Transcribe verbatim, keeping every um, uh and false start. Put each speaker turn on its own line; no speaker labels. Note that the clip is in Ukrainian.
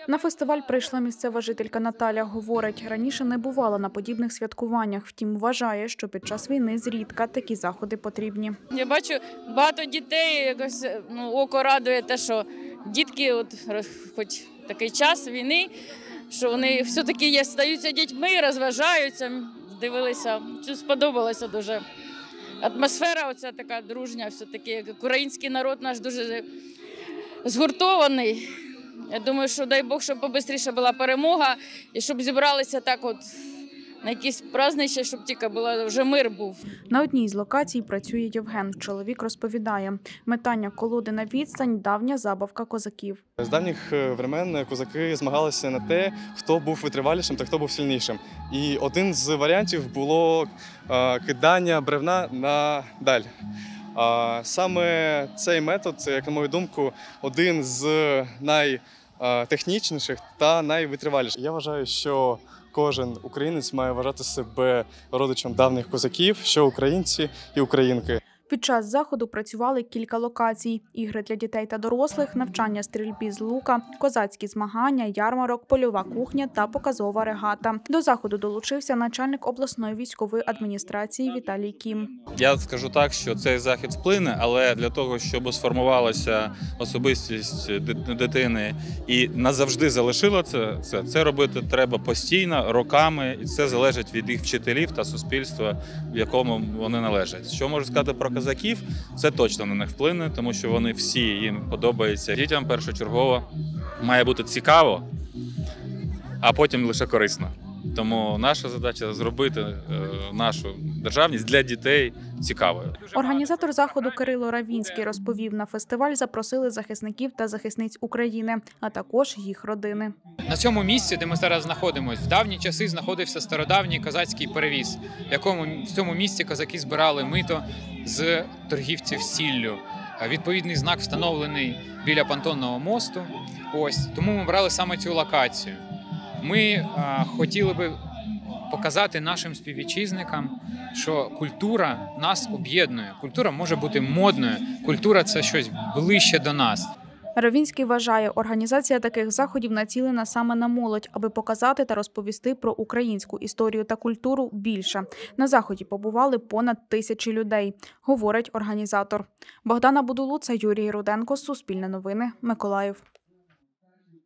На фестиваль прийшла місцева жителька Наталя. Говорить, раніше не бувала на подібних святкуваннях. Втім, вважає, що під час війни зрідка такі заходи потрібні.
Я бачу багато дітей, якось ну, око радує те, що дітки, от, хоч такий час війни, що вони все-таки є, стаються дітьми, розважаються, дивилися. Сподобалося дуже. Атмосфера оця така дружня, все-таки, як український народ наш дуже згуртований. Я думаю, що дай Бог, щоб побистріше була перемога і щоб зібралися так от на якісь праздничі, щоб тільки була, вже мир був.
На одній з локацій працює Євген. Чоловік розповідає, метання колоди на відстань – давня забавка козаків.
З давніх времен козаки змагалися на те, хто був витривалішим та хто був сильнішим. І один з варіантів було кидання бревна на даль. Саме цей метод, як на мою думку, один з найтехнічніших та найвитриваліших. Я вважаю, що кожен українець має вважати себе родичем давніх козаків, що українці і українки.
Під час заходу працювали кілька локацій – ігри для дітей та дорослих, навчання стрільбі з лука, козацькі змагання, ярмарок, польова кухня та показова регата. До заходу долучився начальник обласної військової адміністрації Віталій Кім.
Я скажу так, що цей захід вплине, але для того, щоб сформувалася особистість дитини і назавжди залишила це, це, це робити треба постійно, роками, і це залежить від їх вчителів та суспільства, в якому вони належать. Що можу сказати про козаків, це точно на них вплине, тому що вони всі, їм подобаються. Дітям першочергово має бути цікаво, а потім лише корисно. Тому наша задача – зробити нашу державність для дітей цікавою.
Організатор заходу Кирило Равінський розповів, на фестиваль запросили захисників та захисниць України, а також їх родини.
На цьому місці, де ми зараз знаходимося, в давні часи знаходився стародавній козацький перевіз, в якому в цьому місці козаки збирали мито з торгівців сіллю. Відповідний знак встановлений біля понтонного мосту. Ось тому ми брали саме цю локацію. Ми а, хотіли би показати нашим співвітчизникам, що культура нас об'єднує. Культура може бути модною, культура – це щось ближче до нас.
Равінський вважає, організація таких заходів націлена саме на молодь, аби показати та розповісти про українську історію та культуру більше. На заході побували понад тисячі людей, говорить організатор. Богдана Будулуца, Юрій Руденко, Суспільне новини, Миколаїв.